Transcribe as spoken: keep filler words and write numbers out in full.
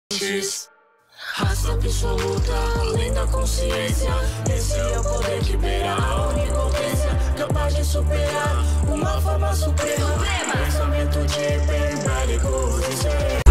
Raça absoluta, além da consciência. Esse é o poder que beira a onipotência, capaz de superar uma forma suprema. Pensamento de hiperbélico de ser